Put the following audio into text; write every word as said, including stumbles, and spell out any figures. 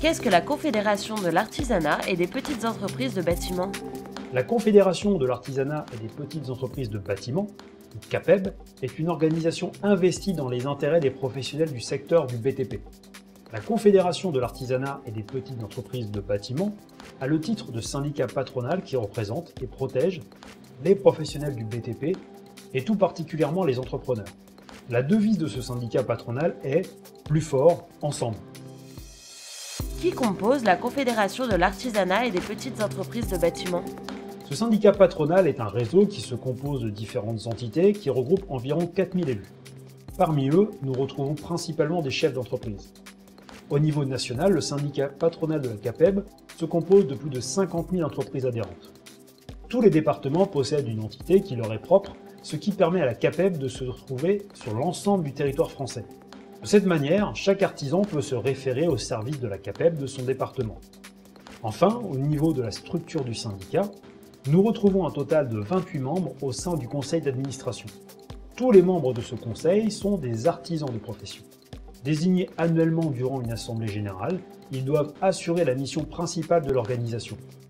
Qu'est-ce que la Confédération de l'artisanat et des petites entreprises de bâtiment? La Confédération de l'artisanat et des petites entreprises de bâtiment, C A P E B, est une organisation investie dans les intérêts des professionnels du secteur du B T P. La Confédération de l'artisanat et des petites entreprises de bâtiment a le titre de syndicat patronal qui représente et protège les professionnels du B T P et tout particulièrement les entrepreneurs. La devise de ce syndicat patronal est « Plus fort, ensemble ». Qui compose la Confédération de l'artisanat et des petites entreprises de bâtiment? Ce syndicat patronal est un réseau qui se compose de différentes entités qui regroupent environ quatre mille élus. Parmi eux, nous retrouvons principalement des chefs d'entreprise. Au niveau national, le syndicat patronal de la C A P E B se compose de plus de cinquante mille entreprises adhérentes. Tous les départements possèdent une entité qui leur est propre, ce qui permet à la C A P E B de se retrouver sur l'ensemble du territoire français. De cette manière, chaque artisan peut se référer au service de la C A P E B de son département. Enfin, au niveau de la structure du syndicat, nous retrouvons un total de vingt-huit membres au sein du conseil d'administration. Tous les membres de ce conseil sont des artisans de profession. Désignés annuellement durant une assemblée générale, ils doivent assurer la mission principale de l'organisation,